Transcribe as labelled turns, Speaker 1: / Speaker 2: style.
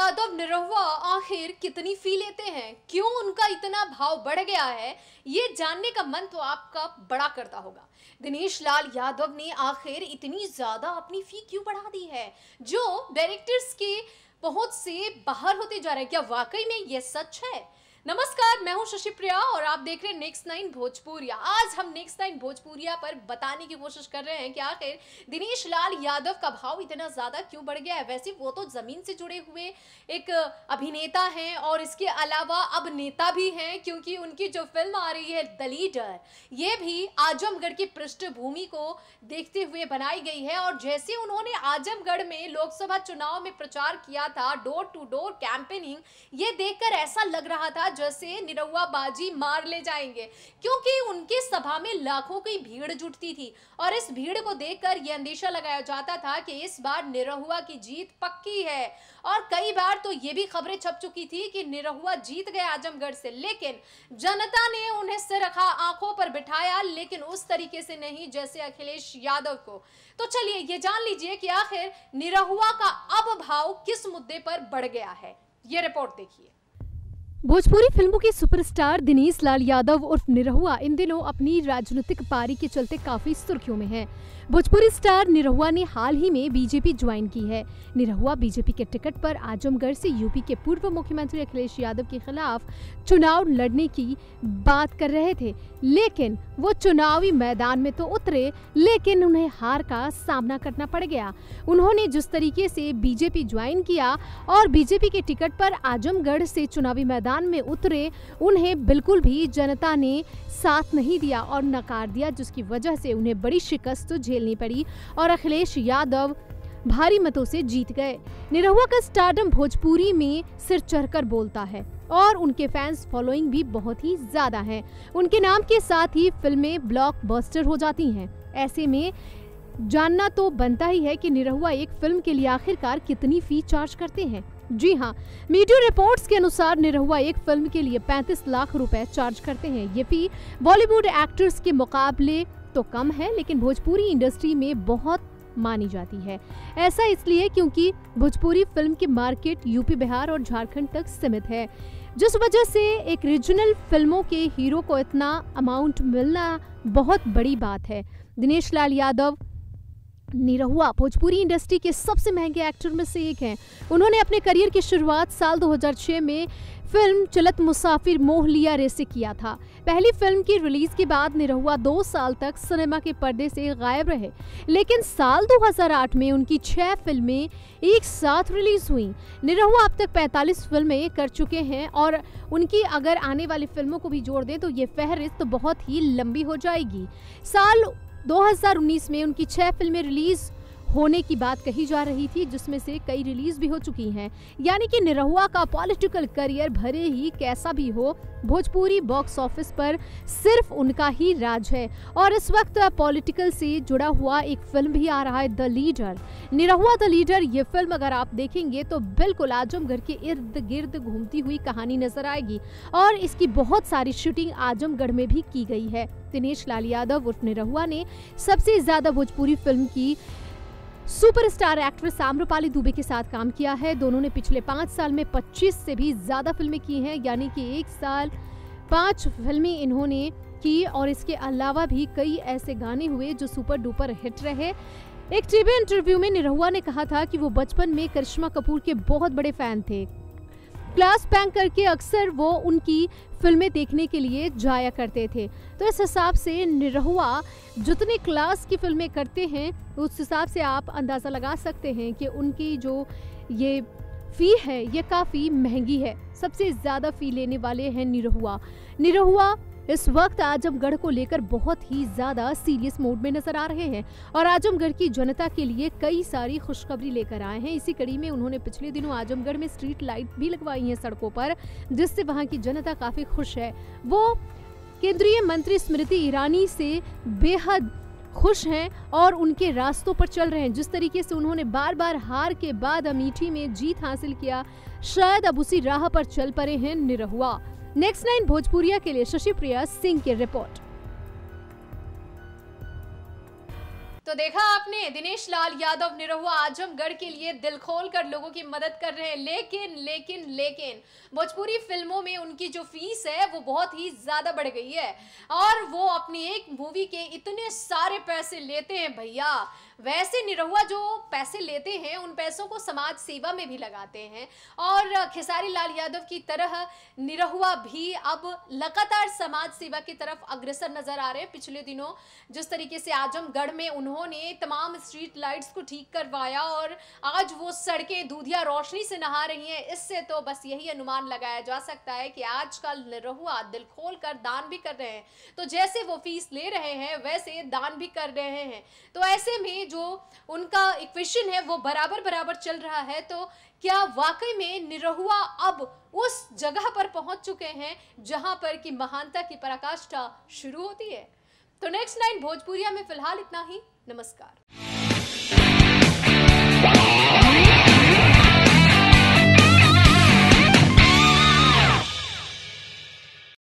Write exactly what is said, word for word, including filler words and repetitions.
Speaker 1: यादव निरहुआ आखिर कितनी फी लेते हैं, क्यों उनका इतना भाव बढ़ गया है, ये जानने का मन तो आपका बड़ा करता होगा। दिनेश लाल यादव ने आखिर इतनी ज्यादा अपनी फी क्यों बढ़ा दी है, जो डायरेक्टर्स के पहुंच से बाहर होते जा रहे हैं। क्या वाकई में ये सच है? नमस्कार, मैं हूं शशि प्रिया और आप देख रहे हैं नेक्स्ट नाइन भोजपुरिया। आज हम नेक्स्ट नाइन भोजपुरिया पर बताने की कोशिश कर रहे हैं कि आखिर दिनेश लाल यादव का भाव इतना ज्यादा क्यों बढ़ गया है। वैसे वो तो जमीन से जुड़े हुए एक अभिनेता हैं और इसके अलावा अब नेता भी हैं, क्योंकि उनकी जो फिल्म आ रही है द लीडर, ये भी आजमगढ़ की पृष्ठभूमि को देखते हुए बनाई गई है। और जैसे उन्होंने आजमगढ़ में लोकसभा चुनाव में प्रचार किया था, डोर टू डोर कैंपेनिंग, ये देखकर ऐसा लग रहा था जैसे निरहुआ बाजी मार ले जाएंगे, क्योंकि उनके सभा में लाखों की भीड़ जुटती थी। और इस भीड़ को देखकर यह अंदेशा लगाया जाता था कि इस बार निरहुआ की जीत पक्की है। और कई बार तो ये भी खबरें छप चुकी थी कि निरहुआ जीत गए आजमगढ़ से, लेकिन जनता ने उन्हें सिर रखा, आंखों पर बिठाया, लेकिन उस तरीके से नहीं जैसे अखिलेश यादव को। तो चलिए ये जान लीजिए कि आखिर निरहुआ का अब भाव किस मुद्दे पर बढ़ गया है। ये रिपोर्ट देखिए।
Speaker 2: भोजपुरी फिल्मों के सुपरस्टार दिनेश लाल यादव उर्फ निरहुआ इन दिनों अपनी राजनीतिक पारी के चलते काफी सुर्खियों में हैं। भोजपुरी स्टार निरहुआ ने हाल ही में बीजेपी ज्वाइन की है। निरहुआ बीजेपी के टिकट पर आजमगढ़ से यूपी के पूर्व मुख्यमंत्री अखिलेश यादव के खिलाफ चुनाव लड़ने की बात कर रहे थे, लेकिन वो चुनावी मैदान में तो उतरे, लेकिन उन्हें हार का सामना करना पड़ गया। उन्होंने जिस तरीके से बीजेपी ज्वाइन किया और बीजेपी के टिकट पर आजमगढ़ से चुनावी मैदान में उतरे, उन्हें बिल्कुल भी जनता ने साथ नहीं दिया और नकार दिया, जिसकी वजह से उन्हें बड़ी शिकस्त झेलनी पड़ी और अखिलेश यादव भारी मतों से जीत गए। निरहुआ का स्टारडम भोजपुरी में सिर चढ़कर बोलता है और उनके फैंस फॉलोइंग भी बहुत ही ज्यादा है। उनके नाम के साथ ही फिल्में ब्लॉकबस्टर हो जाती हैं। ऐसे में जानना तो बनता ही है कि निरहुआ एक फिल्म के लिए आखिरकार कितनी फी चार्ज करते हैं। जी हाँ, मीडिया रिपोर्ट्स के अनुसार निरहुआ एक फिल्म के लिए पैंतीस लाख रुपए चार्ज करते हैं। ये फी बॉलीवुड एक्टर्स के मुकाबले तो कम है, लेकिन भोजपुरी इंडस्ट्री में बहुत मानी जाती है। ऐसा इसलिए क्योंकि भोजपुरी फिल्म की मार्केट यूपी, बिहार और झारखंड तक सीमित है, जिस वजह से एक रीजनल फिल्मों के हीरो को इतना अमाउंट मिलना बहुत बड़ी बात है। दिनेश लाल यादव निरहुआ भोजपुरी इंडस्ट्री के सबसे महंगे एक्टर में से एक हैं। उन्होंने अपने करियर की शुरुआत साल दो हज़ार छह में फिल्म चलत मुसाफिर मोह लिया रे से किया था। पहली फिल्म की रिलीज के बाद निरहुआ दो साल तक सिनेमा के पर्दे से गायब रहे, लेकिन साल दो हज़ार आठ में उनकी छह फिल्में एक साथ रिलीज हुई। निरहुआ अब तक पैंतालीस फिल्में कर चुके हैं और उनकी अगर आने वाली फिल्मों को भी जोड़ दें तो ये फहरिस्त तो बहुत ही लंबी हो जाएगी। साल दो हज़ार उन्नीस में उनकी छह फिल्में रिलीज होने की बात कही जा रही थी, जिसमें से कई रिलीज भी हो चुकी हैं। यानी कि निरहुआ का पॉलिटिकल करियर भले ही कैसा भी हो, भोजपुरी बॉक्स ऑफिस पर सिर्फ उनका ही राज है। और इस वक्त पॉलिटिकल से जुड़ा हुआ एक फिल्म भी आ रहा है, the leader. Nirahua the leader ये फिल्म अगर आप देखेंगे तो बिल्कुल आजमगढ़ के इर्द गिर्द घूमती हुई कहानी नजर आएगी और इसकी बहुत सारी शूटिंग आजमगढ़ में भी की गई है। दिनेश लाल यादव उर्फ निरहुआ ने सबसे ज्यादा भोजपुरी फिल्म की सुपरस्टार एक्ट्रेस आम्रपाली दुबे के साथ काम किया है। दोनों ने पिछले पाँच साल में पच्चीस से भी ज्यादा फिल्में की हैं, यानी कि एक साल पांच फिल्में इन्होंने की। और इसके अलावा भी कई ऐसे गाने हुए जो सुपर डुपर हिट रहे। एक टीवी इंटरव्यू में निरहुआ ने कहा था कि वो बचपन में करिश्मा कपूर के बहुत बड़े फैन थे। क्लास बैंक करके अक्सर वो उनकी फिल्में देखने के लिए जाया करते थे। तो इस हिसाब से निरहुआ जितने क्लास की फिल्में करते हैं, उस हिसाब से आप अंदाज़ा लगा सकते हैं कि उनकी जो ये फी है ये काफ़ी महंगी है। सबसे ज़्यादा फी लेने वाले हैं निरहुआ। निरहुआ इस वक्त आजमगढ़ को लेकर बहुत ही ज्यादा सीरियस मोड में नजर आ रहे हैं और आजमगढ़ की जनता के लिए कई सारी खुशखबरी लेकर आए हैं। इसी कड़ी में उन्होंने पिछले दिनों आजमगढ़ में स्ट्रीट लाइट भी लगवाई हैं सड़कों पर, जिससे वहां की जनता काफी खुश है। वो केंद्रीय मंत्री स्मृति ईरानी से बेहद खुश हैं और उनके रास्तों पर चल रहे हैं। जिस तरीके से उन्होंने बार बार हार के बाद अमेठी में जीत हासिल किया, शायद अब उसी राह पर चल पड़े हैं निरहुआ। नेक्स्ट नाइन भोजपुरिया के लिए शशि प्रिया सिंह की रिपोर्ट।
Speaker 1: तो देखा आपने, दिनेश लाल यादव निरहुआ आजमगढ़ के लिए दिल खोल कर लोगों की मदद कर रहे हैं, लेकिन लेकिन लेकिन भोजपुरी फिल्मों में उनकी जो फीस है वो बहुत ही ज्यादा बढ़ गई है और वो अपनी एक मूवी के इतने सारे पैसे लेते हैं भैया। वैसे निरहुआ जो पैसे लेते हैं उन पैसों को समाज सेवा में भी लगाते हैं और खेसारी लाल यादव की तरह निरहुआ भी अब लगातार समाज सेवा की तरफ अग्रसर नजर आ रहे हैं। पिछले दिनों जिस तरीके से आजमगढ़ में उन्होंने तमाम स्ट्रीट लाइट्स को ठीक करवाया और आज वो सड़कें दूधिया रोशनी से नहा रही हैं, इससे तो बस यही अनुमान लगाया जा सकता है कि आजकल निरहुआ दिल खोल कर दान भी कर रहे हैं। तो जैसे वो फीस ले रहे हैं वैसे दान भी कर रहे हैं, तो ऐसे में जो उनका इक्वेशन है वो बराबर बराबर चल रहा है। तो क्या वाकई में निरहुआ अब उस जगह पर पहुंच चुके हैं जहां पर कि महानता की पराकाष्ठा शुरू होती है? तो नेक्स्ट नाइन भोजपुरिया में फिलहाल इतना ही। नमस्कार।